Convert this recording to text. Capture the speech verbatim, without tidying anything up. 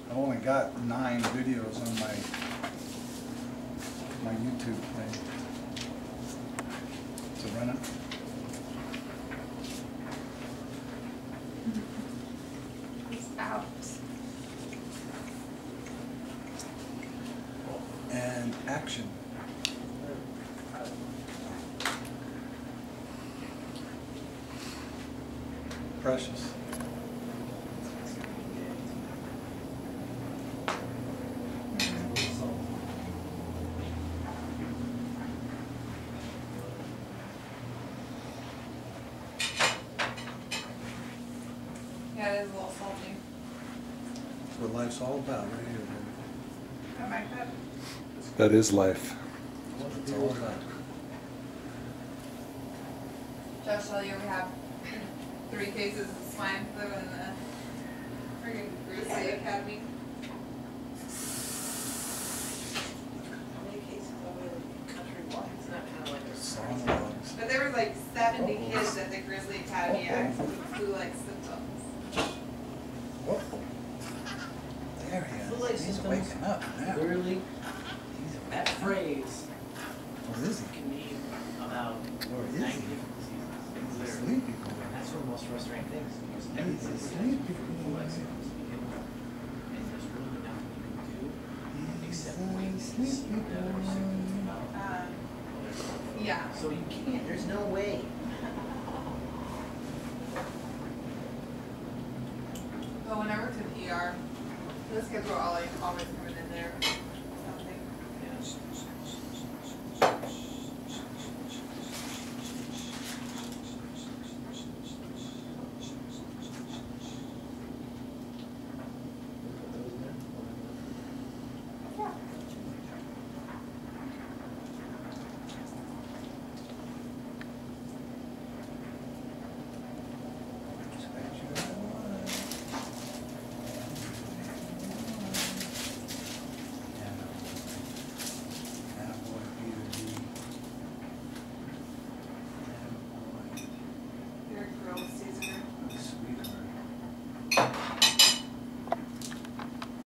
I've only got nine videos on my my YouTube thing. Is it running? It's out. And action. Precious. Yeah, it is a little salty. That's what life's all about, right here, baby. Got my cup. That is life. That's what it's all about. Josh, tell you we have three cases of swine flu in the friggin' Grizzly Academy. How many cases are there countrywide? It's not kind of like a Song logs. But there were like seventy kids at the Grizzly Academy actually with flu-like symptoms. Whoa. There he Flu-like is. He's symptoms. waking up now. Literally, that phrase What is he? can mean about Where is ninety he? different diseases. He's a Literally. sleepy boy. And that's one of the most frustrating things, because He's everything a is sleepy flu-like boy. symptoms to begin with. And there's really nothing you can do He's except a wait to see sleepy what the other symptoms boy. develop. Um, yeah. So you can't, there's no way. But whenever to the E R, those kids were all like always coming in there